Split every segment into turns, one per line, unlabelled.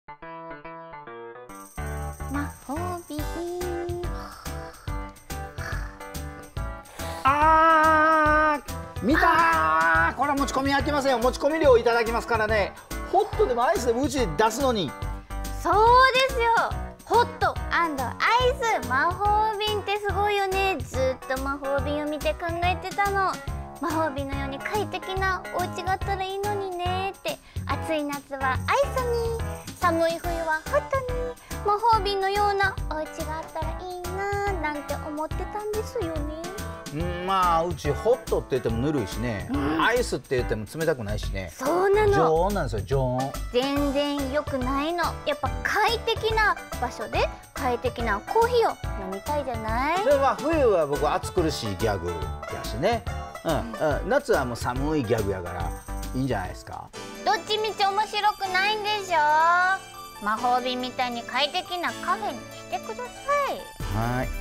魔法瓶。
見たー。これは持ち込み開きませんよ。持ち込み料いただきますからね。ホットでもアイスでもうちで出すのに。
そうですよ。ホット&アイス魔法瓶ってすごいよね。ずっと魔法瓶を見て考えてたの。魔法瓶のように快適なお家があったらいいのにねって。暑い夏はアイスに、寒い冬はホットに、魔法瓶のようなお家があったらいいなーなんて思ってたんですよね。
まあうちホットって言ってもぬるいしね、アイスって言っても冷たくないしね。
そうなの。
常温なんですよ、常温。
全然良くないの。やっぱ快適な場所で快適なコーヒーを飲みたいじゃない。
でまあ冬は僕暑苦しいギャグやしね、夏はもう寒いギャグやからいいんじゃないですか。
どっちみち面白くないんでしょ。魔法瓶みたいに快適なカフェにしてください。
はい。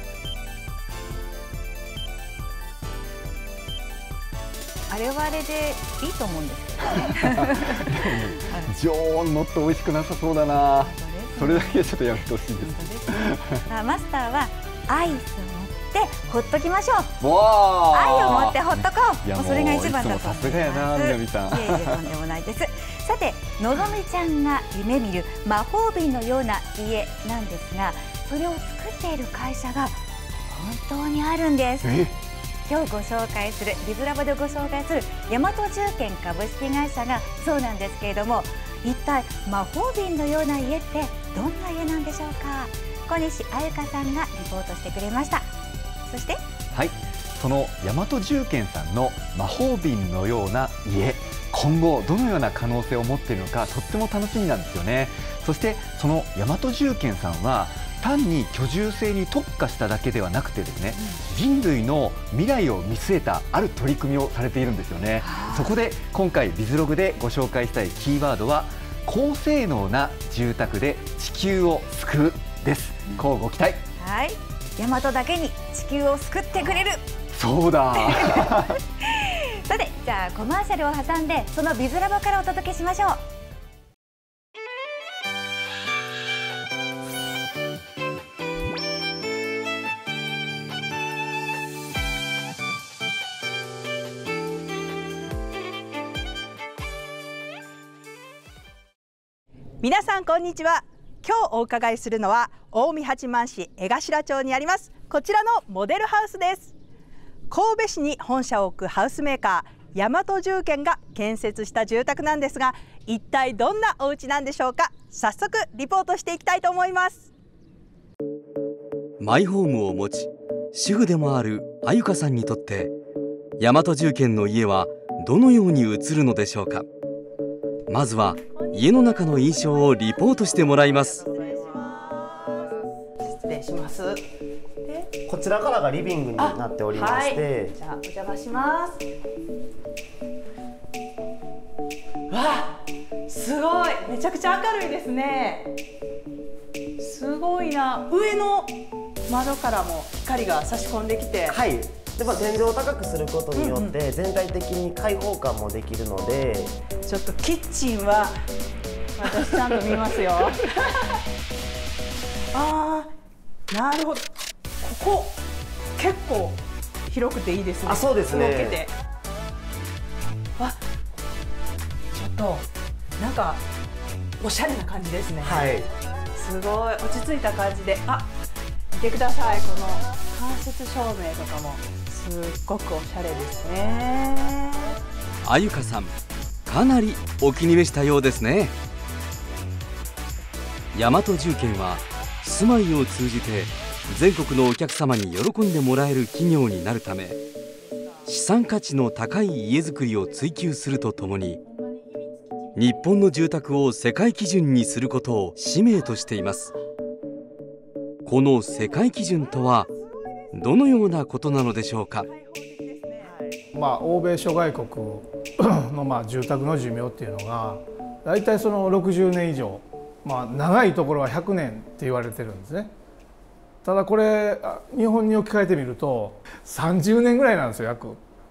あれはあれでいいと思うんですけどね。
常温のって美味しくなさそうだな。それだけちょっとやめてほしいです。
マスターはアイスを持ってほっときましょう。
わ
愛を持ってほっとこう。
いやもう
それが一番だと思います。
さすがやな、みなみさん。
いえいえ、とんでもないです。さて、のぞみちゃんが夢見る魔法瓶のような家なんですが、それを作っている会社が本当にあるんです。今日ご紹介するビズラボでご紹介する大和重建株式会社がそうなんですけれども、一体魔法瓶のような家ってどんな家なんでしょうか。小西あゆかさんがリポートしてくれました。そして
はい、その大和重建さんの魔法瓶のような家、今後どのような可能性を持っているのかとっても楽しみなんですよね。そしてその大和重建さんは単に居住性に特化しただけではなくてですね、人類の未来を見据えたある取り組みをされているんですよね。そこで今回ビズログでご紹介したいキーワードは高性能な住宅で地球を救うです。こうご期待。
はい、大和だけに地球を救ってくれる。
そうだ。
さて、じゃあコマーシャルを挟んでそのビズラボからお届けしましょう。
皆さんこんにちは。今日お伺いするのは近江八幡市江頭町にありますこちらのモデルハウスです。神戸市に本社を置くハウスメーカー大和重建が建設した住宅なんですが、一体どんなお家なんでしょうか。早速リポートしていきたいと思います。
マイホームを持ち主婦でもあるあゆかさんにとって大和重建の家はどのように映るのでしょうか。まずは家の中の印象をリポートしてもらいます。
失礼します。
こちらからがリビングになっておりまして、
じゃあお邪魔します。わあ、すごい、めちゃくちゃ明るいですね。すごいな。上の窓からも光が差し込んできて、
はい、で天井を高くすることによって全体的に開放感もできるので、
ちょっとキッチンは私ちゃんと見ますよ。ああ、なるほど。ここ結構広くていいですね。
あ、そうですね。
動けて、あ、ちょっとなんかおしゃれな感じですね。
はい。
すごい落ち着いた感じで、あ、見てください。この間接照明とかもすっごくおしゃれですね。
あゆかさん、かなりお気に召したようですね。大和重建は住まいを通じて全国のお客様に喜んでもらえる企業になるため、資産価値の高い家づくりを追求するとともに日本の住宅を世界基準にすることを使命としています。この世界基準とはどのようなことなのでしょうか。
欧米諸外国の住宅の寿命っていうのがだいたいその60年以上、長いところは100年って言われてるんですね。ただこれ日本に置き換えてみると30年ぐらいなんですよ、約。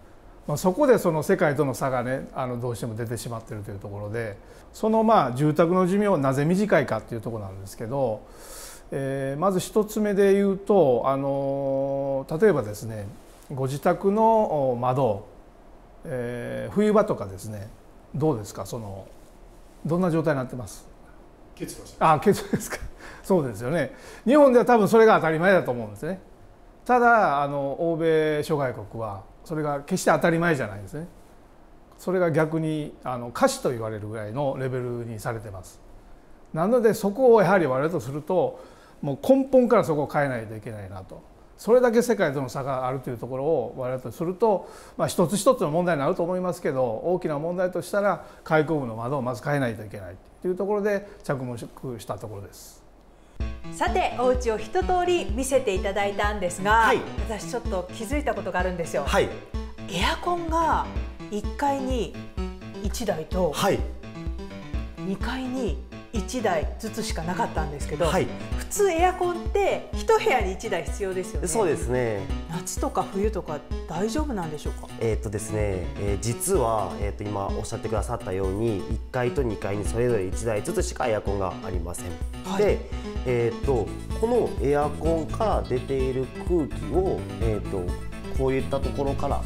そこでその世界との差がねどうしても出てしまっているというところで、その住宅の寿命はなぜ短いかっていうところなんですけど、まず一つ目で言うと例えばですね、ご自宅の窓、冬場とかですね、どうですか、どんな状態になってます？
結露して
ます。結露ですか。そうですよね。日本では多分それが当たり前だと思うんですね。ただ欧米諸外国はそれが決して当たり前じゃないですね。それが逆に瑕疵と言われるぐらいのレベルにされてます。なのでそこをやはり我々とするともう根本からそこを変えないといけないなと。それだけ世界との差があるというところを我々とすると、一つ一つの問題になると思いますけど、大きな問題としたら開口部の窓をまず変えないといけないというところで着目したところです。
さて、お家を一通り見せていただいたんですが、
はい、
私ちょっと気づいたことがあるんですよ。
はい、
エアコンが1階に1台と2階に1台ずつしかなかったんですけど、はい、普通エアコンって1部屋に1台必要ですよね。
そうですね。
夏とか冬とか大丈夫なんでしょうか？
ですね、実は、今おっしゃってくださったように1階と2階にそれぞれ1台ずつしかエアコンがありません。はい、で、このエアコンから出ている空気を、こういったところから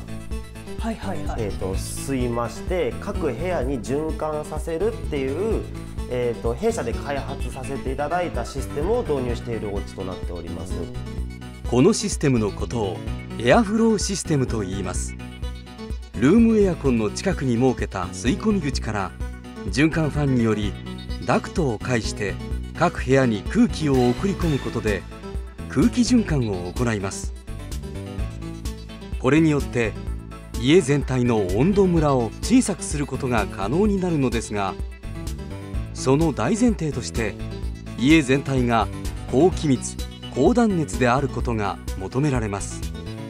吸いまして各部屋に循環させるっていう弊社で開発させていただいたシステムを導入しているお家となっております。
このシステムのことをエアフローシステムと言います。ルームエアコンの近くに設けた吸い込み口から循環ファンによりダクトを介して各部屋に空気を送り込むことで空気循環を行います。これによって家全体の温度ムラを小さくすることが可能になるのですが、その大前提として家全体が高気密高断熱であることが求められます。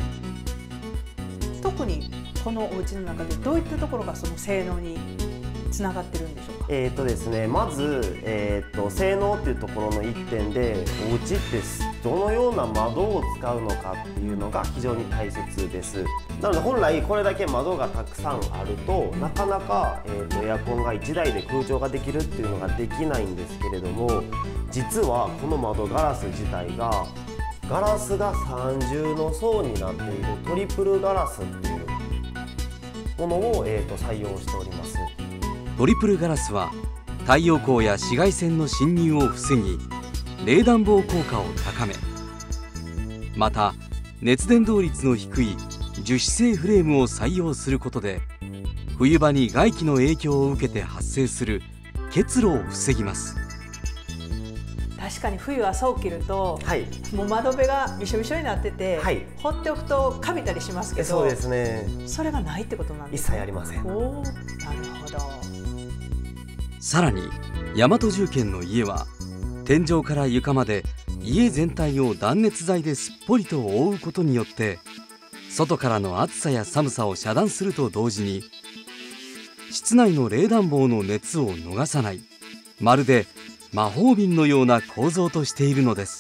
特にこのお家の中でどういったところがその性能につながってるんでしょうか？
ですね、まず、性能というところの一点でお家ってどのような窓を使うのかっていうのが非常に大切です。なので本来これだけ窓がたくさんあるとなかなか、エアコンが1台で空調ができるっていうのができないんですけれども、実はこの窓ガラス自体がガラスが三重の層になっているトリプルガラスっていうものを、採用しております。
トリプルガラスは太陽光や紫外線の侵入を防ぎ冷暖房効果を高め、また熱伝導率の低い樹脂製フレームを採用することで冬場に外気の影響を受けて発生する結露を防ぎます。
確かに冬朝起きると、
はい、
もう窓辺がびしょびしょになってて、はい、放っておくとカビたりしますけど、
そうですね、
それがないってことなんですか？
一切ありません。
おー、なるほど。
さらに大和重建の家は天井から床まで家全体を断熱材ですっぽりと覆うことによって外からの暑さや寒さを遮断すると同時に室内の冷暖房の熱を逃さない、まるで魔法瓶のような構造としているのです。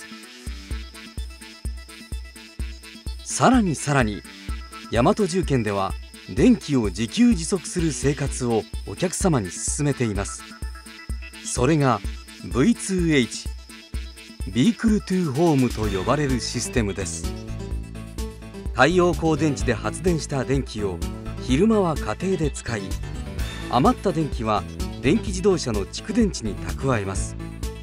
さらに大和重建では電気を自給自足する生活をお客様に勧めています。それが V2H ビークルトゥーホームと呼ばれるシステムです。太陽光電池で発電した電気を昼間は家庭で使い、余った電気は電気自動車の蓄電池に蓄えます。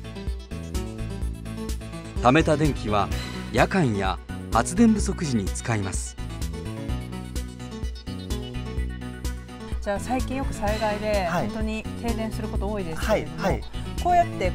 貯めた電気は夜間や発電不足時に使います。
じゃあ最近よく災害で本当に停電すること多いですけれども、こうやって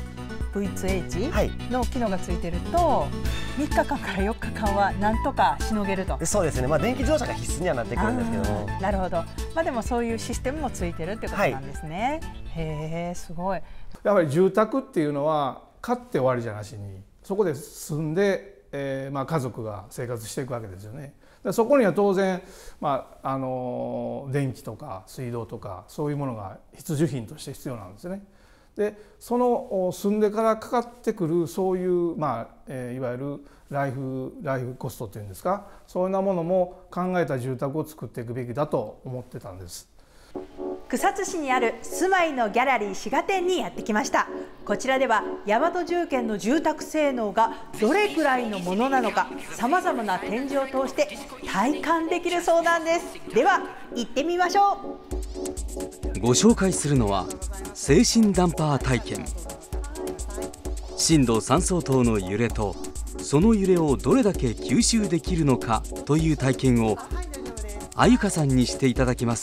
V2H の機能がついてると3日間から4日間はなんとかしのげると。
そうですね、電気自動車が必須にはなってくるんですけども、
なるほど。でもそういうシステムもついてるってことなんですね。へえ、すごい。
やっぱり住宅っていうのは買って終わりじゃなしにそこで住んで、家族が生活していくわけですよね。そこには当然、電気とか水道とかそういうものが必需品として必要なんですね。 でその住んでからかかってくるそういう、いわゆるライフコストっていうんですか、そういうようなものも考えた住宅を作っていくべきだと思ってたんです。
草津市にある住まいのギャラリー滋賀店にやってきました。こちらでは大和重建の住宅性能がどれくらいのものなのか、さまざまな展示を通して体感できるそうなんです。では行ってみましょ
ご紹介するのは精神ダンパー体験。震度3相当の揺れとその揺れをどれだけ吸収できるのかという体験をあゆかさんにしていただきます。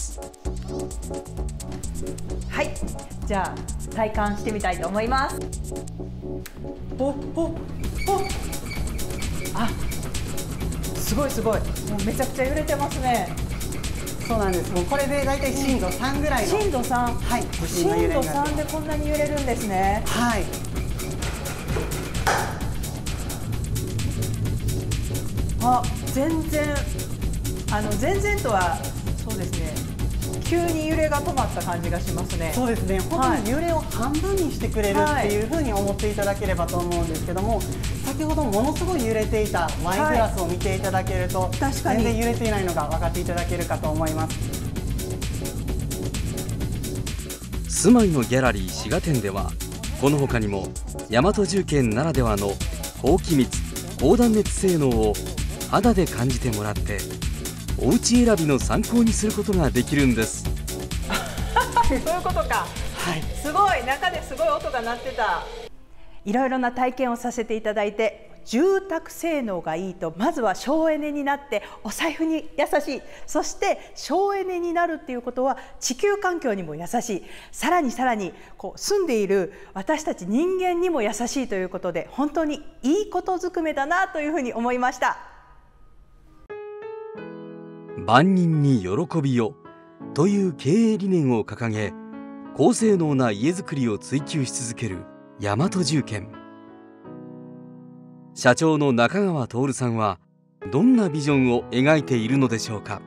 はい、じゃあ体感してみたいと思います。あ、すごいすごい、もうめちゃくちゃ揺れてますね。
そうなんです。もうこれでだいたい震度3ぐらいの、
震度3、
はい、
震度3でこんなに揺れるんですね。
はい。
あ、全然とはそうですね。急に揺れが止まった感じがしますね。
そうですね。本当に揺れを半分にしてくれるっていうふうに思っていただければと思うんですけども、先ほどものすごい揺れていたワイングラスを見ていただけると、
確かに
全然揺れていないのが分かっていただけるかと思います。
住まいのギャラリー滋賀店ではこの他にも大和重建ならではの高気密高断熱性能を肌で感じてもらってお家選びの参考にすることができるんです。
そういうことか。はい。すごい、中ですごい音が鳴ってた。いろいろな体験をさせていただいて、住宅性能がいいとまずは省エネになってお財布に優しい、そして省エネになるっていうことは地球環境にも優しい、さらにこう住んでいる私たち人間にも優しいということで、本当にいいことずくめだなというふうに思いました。
万人に喜びをという経営理念を掲げ、高性能な家づくりを追求し続ける大和重建。社長の中川徹さんはどんなビジョンを描いているのでしょうか。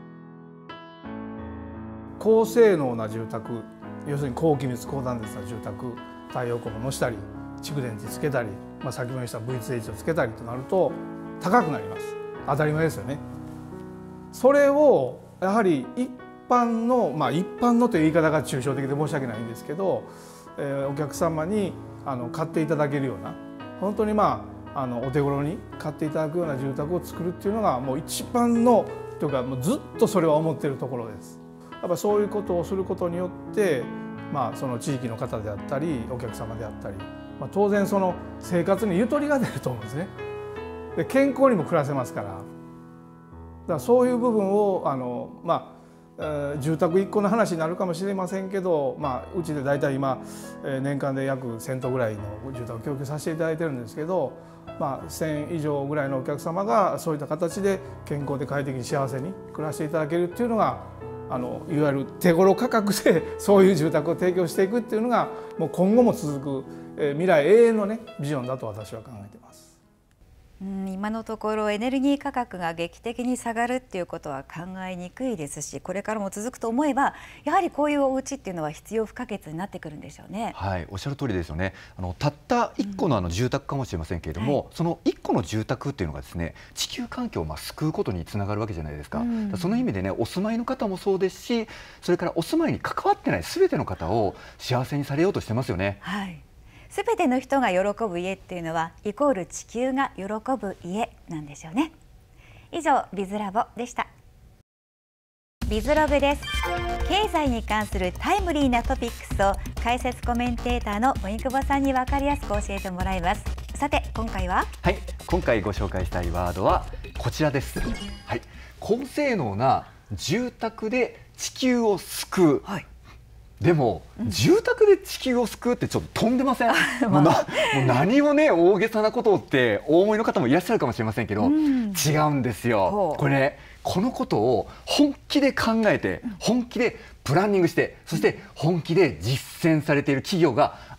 高性能な住宅、要するに高気密高断熱な住宅、太陽光ものしたり蓄電池つけたり、先ほど言った V2H をつけたりとなると高くなります。当たり前ですよね。それをやはり一般の、一般のという言い方が抽象的で申し訳ないんですけど、お客様に買っていただけるような、本当にお手頃に買っていただくような住宅を作るっていうのがもう一番のというか、もうずっとそれは思っているところです。やっぱそういうことをすることによって、その地域の方であったりお客様であったり、当然その生活にゆとりが出ると思うんですね。で、健康にも暮らせますから。だからそういう部分を住宅1個の話になるかもしれませんけど、うちで大体今年間で約1000棟ぐらいの住宅を供給させていただいてるんですけど、1000以上ぐらいのお客様がそういった形で健康で快適に幸せに暮らしていただけるっていうのがいわゆる手頃価格でそういう住宅を提供していくっていうのがもう今後も続く未来永遠のねビジョンだと私は考えています。
今のところエネルギー価格が劇的に下がるっていうことは考えにくいですし、これからも続くと思えばやはりこういうお家っていうのは必要不可欠になってくるんでしょうね。
はい、おっしゃる通りですよね。たった1個の住宅かもしれませんけれども、その1個の住宅っていうのがですね、地球環境を救うことにつながるわけじゃないですか。その意味でね、お住まいの方もそうですし、それからお住まいに関わってない全ての方を幸せにされようとしてますよね。
はい。すべての人が喜ぶ家っていうのはイコール地球が喜ぶ家なんでしょうね。以上ビズラボでした。ビズログです。経済に関するタイムリーなトピックスを解説コメンテーターの荻窪さんに分かりやすく教えてもらいます。さて今回は、
はい、今回ご紹介したいワードはこちらです。はい、高性能な住宅で地球を救う。はい、でも、住宅で地球を救うってちょっと飛んでません？もう何もね大げさなことってお思いの方もいらっしゃるかもしれませんけど、違うんですよ。これこのことを本気で考えて本気でプランニングして、そして本気で実践されている企業が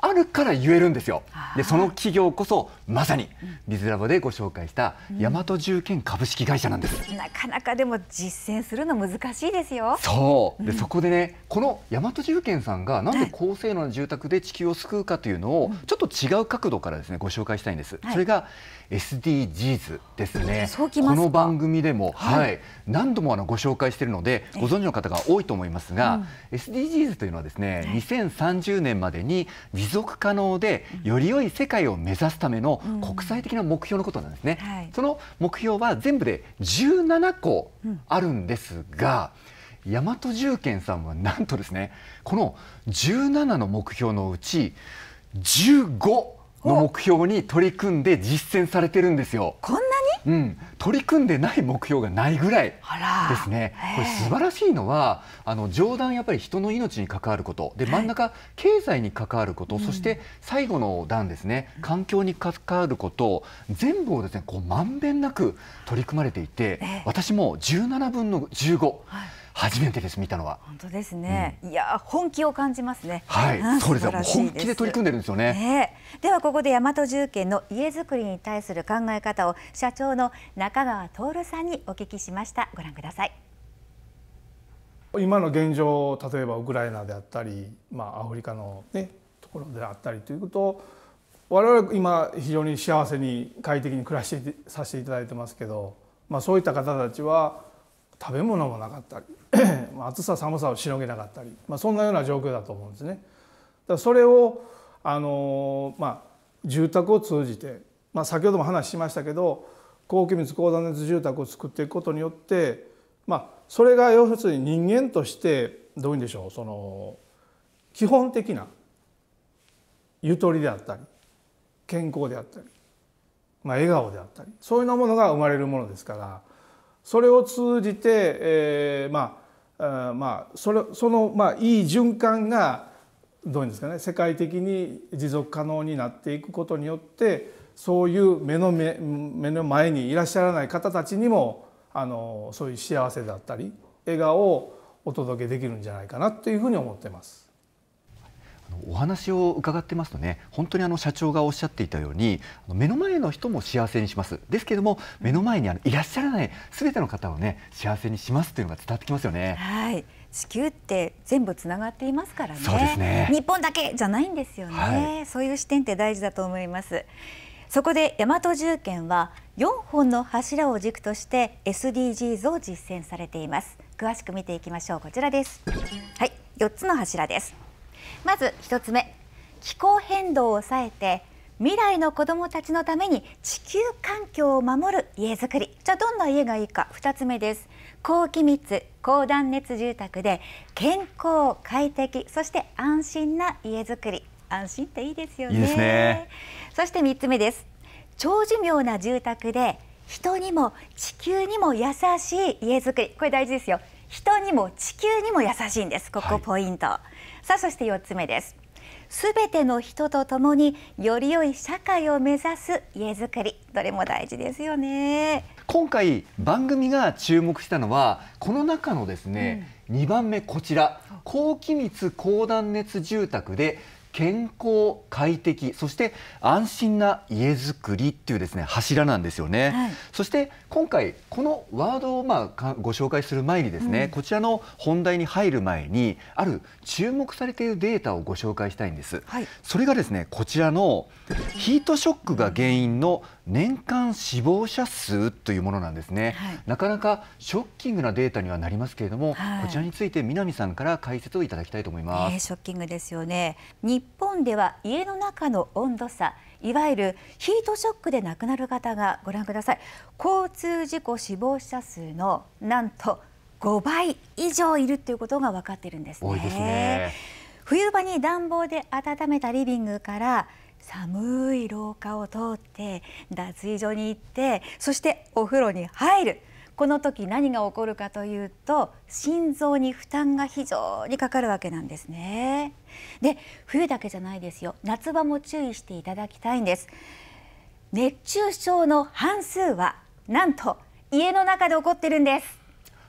あるから言えるんですよ。でその企業こそまさにビズラボでご紹介した大和重建株式会社なんです。
なかなかでも実践するの難しいですよ。
そうで、そこでね、この大和重建さんがなんで高性能な住宅で地球を救うかというのをちょっと違う角度からですねご紹介したいんです。それが SDGs ですね。この番組でも、何度もご紹介しているのでご存知の方が多いと思いますが、SDGs というのはですね、2030年までに持続可能でより良い世界を目指すための国際的な目標のことなんですね。その目標は全部で17個あるんですが、大和重建さんはなんとですね、この17の目標のうち15の目標に取り組んで実践されてるんですよ。
こんなに、
取り組んでない目標がないぐらいですね。これ素晴らしいのは上段やっぱり人の命に関わることで、真ん中経済に関わること、そして最後の段ですね、環境に関わること全部をですねこうまんべんなく取り組まれていて、私も17分の15、初めてです見たのは。
本当ですね。いや本気を感じますね。
そうですよ。本気で取り組んでるんですよね。
ではここで大和重建の家づくりに対する考え方を社長の中川徹さんにお聞きしました。ご覧ください。
今の現状、例えばウクライナであったり、アフリカのところであったりというと、我々今非常に幸せに快適に暮らしてさせていただいてますけど、そういった方たちは食べ物もなかったり暑さ寒さをしのげなかったり、そんなような状況だと思うんですね。だからそれを住宅を通じて、先ほども話しましたけど、高気密高断熱住宅を作っていくことによって、それが要するに人間としてどういうんでしょう、その基本的なゆとりであったり健康であったり、笑顔であったり、そういうようなものが生まれるものですから、それを通じて、そのいい循環がどういうんですかね、世界的に持続可能になっていくことによって、そういう目の前にいらっしゃらない方たちにもそういう幸せだったり笑顔をお届けできるんじゃないかなというふうに思っています。
お話を伺ってますとね、本当に社長がおっしゃっていたように目の前の人も幸せにします。ですけれども目の前にいらっしゃらない全ての方をね幸せにしますというのが伝わってきますよね。
地球って全部つながっていますからね。
そうですね。
日本だけじゃないんですよね。そういう視点って大事だと思います。そこで大和重建は4本の柱を軸として SDGs を実践されています。詳しく見ていきましょう。こちらです。4つの柱です。まず1つ目、気候変動を抑えて未来の子どもたちのために地球環境を守る家づくり。じゃあどんな家がいいか。2つ目です。高気密高断熱住宅で健康快適そして安心な家づくり。安心っていいですよね。
いいですね。
そして3つ目です。長寿命な住宅で人にも地球にも優しい家づくり。これ大事ですよ。人にも地球にも優しいんです。ここポイント。さあそして4つ目です。すべての人と共により良い社会を目指す家づくり。どれも大事ですよね。
今回番組が注目したのはこの中のですね、2番目こちら、高気密高断熱住宅で健康快適そして安心な家づくりっていうですね柱なんですよね。そして今回このワードをご紹介する前にですね、こちらの本題に入る前にある注目されているデータをご紹介したいんです。それがですねこちらのヒートショックが原因の年間死亡者数というものなんですね。なかなかショッキングなデータにはなりますけれども、こちらについて南さんから解説をいただきたいと思います。
ショッキングですよね。日本では家の中の温度差、いわゆるヒートショックで亡くなる方がご覧ください。交通事故死亡者数のなんと5倍以上いるということが分かっているんですね。
多いですね。
冬場に暖房で温めたリビングから寒い廊下を通って脱衣所に行って、そしてお風呂に入る。この時何が起こるかというと心臓に負担が非常にかかるわけなんですね。で冬だけじゃないですよ。夏場も注意していただきたいんです。熱中症の半数はなんと家の中で起こってるんです。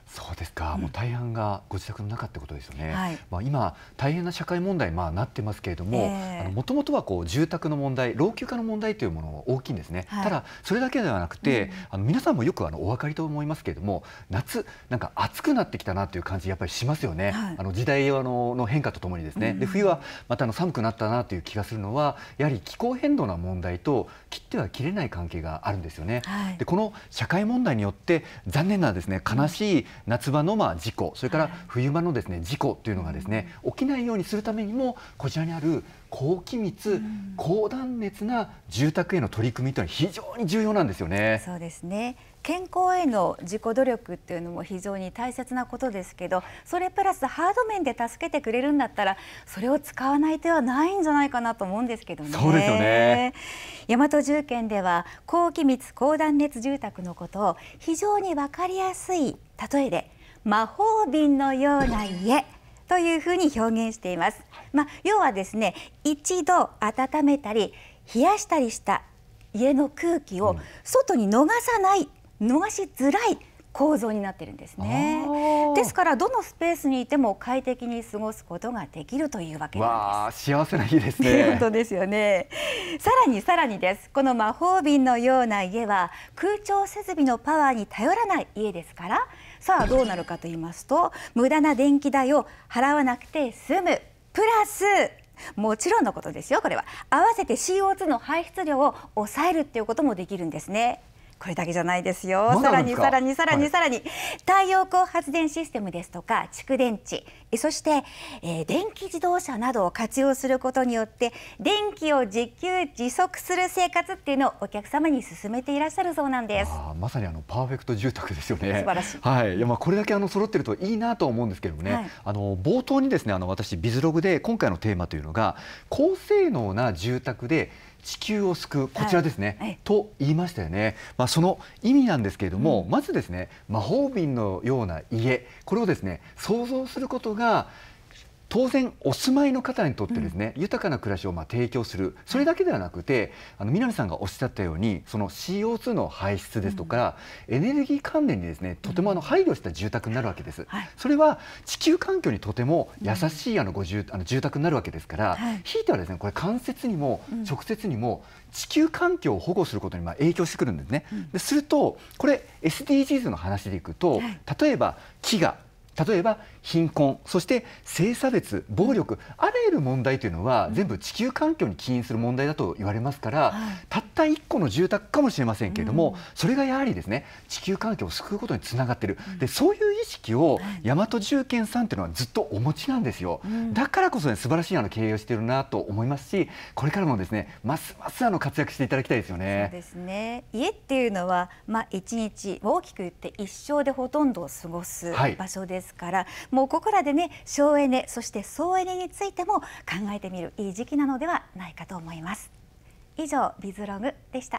そうですか、もう大半がご自宅の中ってことですよね。
はい、
今大変な社会問題なってますけれども、もともとは住宅の問題、老朽化の問題というものが大きいんですね。ただそれだけではなくて、皆さんもよくお分かりと思いますけれども、夏なんか暑くなってきたなという感じやっぱりしますよね。時代の変化とともにですね。で冬はまた寒くなったなという気がするのは、やはり気候変動の問題と切っては切れない関係があるんですよね。でこの社会問題によって残念なですね、悲しい夏場の事故、それから冬場のですね事故というのがですね、起きないようにするためにも、こちらにある高気密、高断熱な住宅への取り組みというのは非常に重要なんですよね。
そうですね。健康への自己努力っていうのも非常に大切なことですけど、それプラスハード面で助けてくれるんだったら、それを使わない手はないんじゃないかなと思うんですけどね。
そうですよね。
大和重建では高気密高断熱住宅のことを非常に分かりやすい例えで魔法瓶のような家というふうに表現しています。要はですね、一度温めたり冷やしたりした家の空気を外に逃さない、逃しづらい構造になっているんですね。ですからどのスペースにいても快適に過ごすことができるというわけなんです。
幸せな家ですね。
本当ですよね。さらにです。この魔法瓶のような家は空調設備のパワーに頼らない家ですから、さあどうなるかと言いますと、無駄な電気代を払わなくて済む、プラスもちろんのことですよ、これは合わせて CO2 の排出量を抑えるっていうこともできるんですね。これだけじゃないですよ。さらに太陽光発電システムですとか蓄電池、そして、電気自動車などを活用することによって電気を自給自足する生活っていうのをお客様に勧めていらっしゃるそうなんです。
まさにパーフェクト住宅ですよね。
素晴らしい。
はい。これだけ揃ってるといいなと思うんですけれどもね。冒頭にですね、私ビズログで今回のテーマというのが高性能な住宅で地球を救う、こちらですね、と言いましたよね。その意味なんですけれども、まずですね、魔法瓶のような家、これをですね想像することが当然お住まいの方にとってですね、豊かな暮らしを提供する、それだけではなくて、南さんがおっしゃったように、その CO2 の排出ですとか、エネルギー関連にですねとても配慮した住宅になるわけです。それは地球環境にとても優しい住宅になるわけですから、ひいてはですね、これ間接にも直接にも地球環境を保護することに影響してくるんですね。するとこれ SDGs の話でいくと、例えば飢餓、例えば貧困、そして性差別、暴力、あらゆる問題というのは全部地球環境に起因する問題だと言われますから、たった一個の住宅かもしれませんけれども、それがやはりですね地球環境を救うことにつながっている。でそういう意識を大和重建さんというのはずっとお持ちなんですよ。だからこそね、素晴らしい経営をしているなと思いますし、これからもですねますます活躍していただきたいですよね。
そうですね。家っていうのは一日、大きく言って一生でほとんど過ごす場所ですから、もうここらでね、省エネ、そして総エネについても考えてみるいい時期なのではないかと思います。以上、ビズログでした。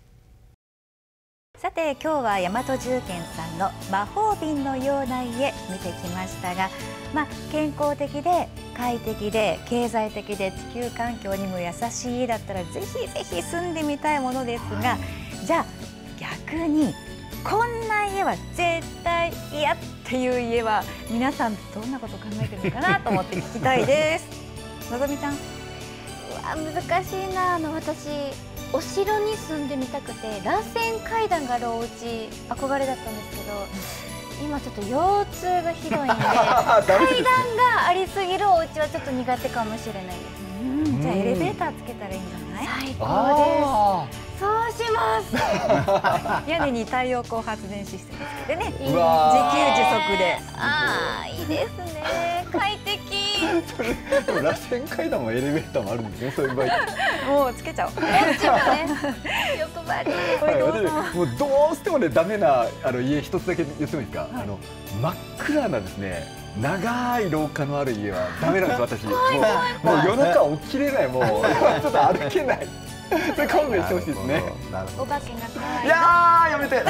さて今日は大和重建さんの魔法瓶のような家見てきましたが、健康的で快適で経済的で地球環境にも優しい家だったらぜひぜひ住んでみたいものですが、じゃあ逆にこんな家は絶対嫌っていう家は皆さんどんなことを考えてるのかなと思って聞きたいです。のぞみさん。
難しいな。私お城に住んでみたくて、螺旋階段があるお家憧れだったんですけど、今ちょっと腰痛がひどいんで階段がありすぎるお家はちょっと苦手かもしれないです。
じゃあエレベーターつけたらいいんじゃない？
最高です。そうします。
屋根に太陽光発電システムつけてね、自給自足で。
いいですね。快適。
螺旋階段もエレベーターもあるんですね、そういう場合。
もうつけちゃおう。
欲張り。
もうどうしてもね、ダメな家一つだけ言ってもいいですか。真っ暗なですね、長い廊下のある家はダメなんです、私。もう夜中起きれない、もうちょっと歩けない。それ勘弁してほしいですね。
お化けが可愛い。
いやー、やめて。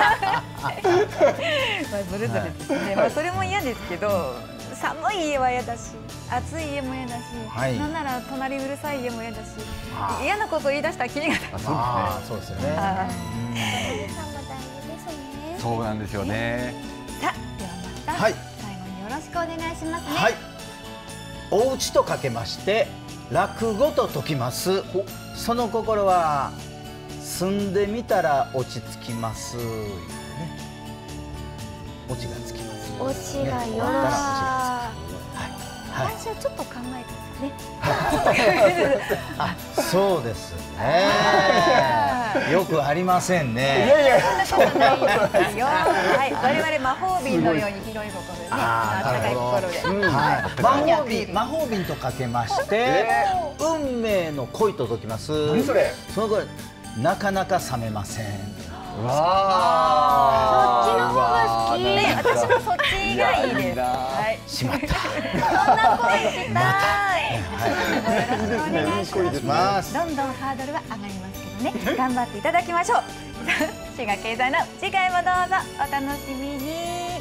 それぞれですね。それも嫌ですけど、寒い家は嫌だし、暑い家も嫌だし、なんなら隣うるさい家も嫌だし、嫌なことを言い出したらキリがない。
そうですよね。
そうなんですよね。
さあ、では
た。
はい
最後によろしくお願いしますね。
はい。お家とかけまして落語と解きます。その心は住んでみたら落ち着きます。ね。落ちがつきます。
オチがよろしい。
はい。
最初ちょっと考えたんですね。
あ、そうですね。よくありませんね。
そんなことないですよ。はい、我々魔法瓶のように広い心でね、暖かい心で。
はい。魔法瓶とかけまして運命の恋と解きます。
何それ？
その頃なかなか冷めません。
そっちの方が好き。
ね、私もそっちがいいです。はい。
しまった。
そんな恋したい。よろしくお願いします。どんどんハードルは上がりますけどね、頑張っていただきましょう。滋賀経済の次回もどうぞお楽しみに。